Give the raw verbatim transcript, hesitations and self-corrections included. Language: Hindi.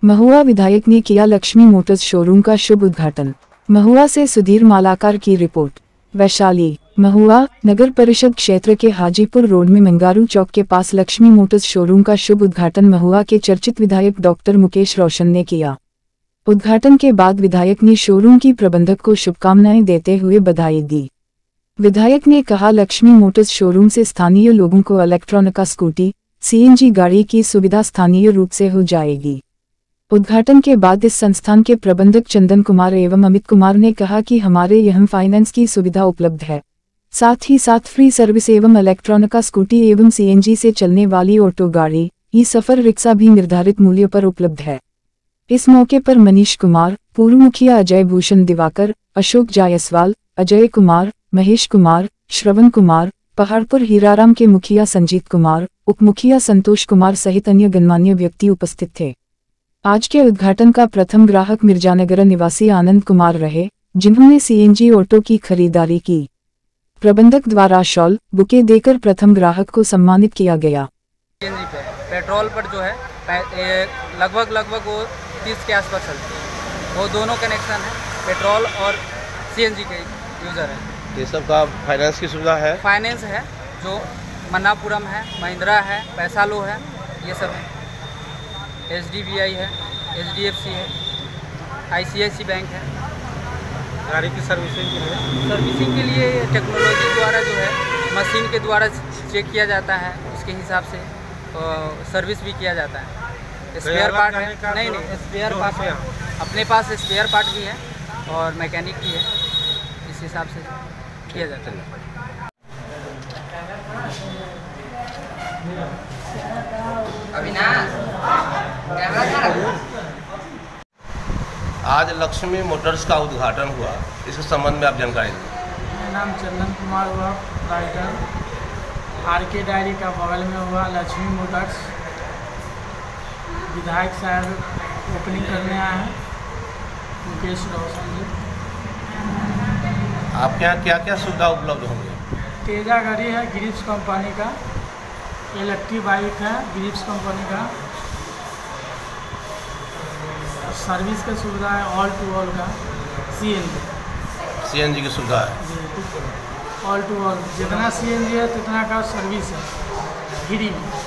महुआ विधायक ने किया लक्ष्मी मोटर्स शोरूम का शुभ उद्घाटन। महुआ से सुधीर मालाकार की रिपोर्ट। वैशाली। महुआ नगर परिषद क्षेत्र के हाजीपुर रोड में मंगारू चौक के पास लक्ष्मी मोटर्स शोरूम का शुभ उद्घाटन महुआ के चर्चित विधायक डॉक्टर मुकेश रोशन ने किया। उद्घाटन के बाद विधायक ने शोरूम की प्रबंधक को शुभकामनाएं देते हुए बधाई दी। विधायक ने कहा, लक्ष्मी मोटर्स शोरूम से स्थानीय लोगों को इलेक्ट्रॉनिका स्कूटी, सीएनजी गाड़ी की सुविधा स्थानीय रूप से हो जाएगी। उद्घाटन के बाद इस संस्थान के प्रबंधक चंदन कुमार एवं अमित कुमार ने कहा कि हमारे यहाँ फाइनेंस की सुविधा उपलब्ध है, साथ ही साथ फ्री सर्विस एवं इलेक्ट्रॉनिका स्कूटी एवं सीएनजी से चलने वाली ऑटो गाड़ी, ई सफर रिक्शा भी निर्धारित मूल्य पर उपलब्ध है। इस मौके पर मनीष कुमार, पूर्व मुखिया अजय भूषण दिवाकर, अशोक जायसवाल, अजय कुमार, महेश कुमार, श्रवण कुमार, पहाड़पुर हीराराम के मुखिया संजीत कुमार, उप मुखिया संतोष कुमार सहित अन्य गणमान्य व्यक्ति उपस्थित थे। आज के उद्घाटन का प्रथम ग्राहक मिर्जानगर निवासी आनंद कुमार रहे, जिन्होंने सीएनजी ऑटो की खरीदारी की। प्रबंधक द्वारा शॉल, बुके देकर प्रथम ग्राहक को सम्मानित किया गया। सीएनजी पे पेट्रोल पर जो है लगभग लगभग वो तीस के आसपास चलती है। वो दोनों कनेक्शन है, पेट्रोल और सीएनजी के यूज़र है। ये सब का फाइनेंस की सुविधा है। फाइनेंस है, जो मन्नापुरम है, महिंद्रा है, पैसा लो है, ये सब है। एच डी बी आई है, एच डी एफ सी है, आई सी आई सी बैंक है। गाड़ी की सर्विसिंग के लिए सर्विसिंग के लिए टेक्नोलॉजी द्वारा जो है मशीन के द्वारा चेक किया जाता है, उसके हिसाब से सर्विस भी किया जाता है। स्पेयर पार्ट है, नहीं नहीं स्पेयर पार्ट है, अपने पास स्पेयर पार्ट भी है और मैकेनिक भी है, इस हिसाब से किया जाता है। आज लक्ष्मी मोटर्स का उद्घाटन हुआ, इसके संबंध में आप जानकारी दें। मेरा नाम चंदन कुमार हुआ, राइटर आर के डायरी का बगल में हुआ लक्ष्मी मोटर्स। विधायक साहब ओपनिंग करने आए हैं, मुकेश रोशन जी। आपके यहाँ क्या क्या सुविधा उपलब्ध होंगे? तेजा गाड़ी है गिरिप्स कंपनी का, इलेक्ट्रिक बाइक है गिरिप्स कंपनी का, सर्विस का सुविधा है ऑल टू ऑल का, सीएनजी सीएनजी की सुविधा है। ऑल टू ऑल जितना सीएनजी है उतना का सर्विस है गिरी में।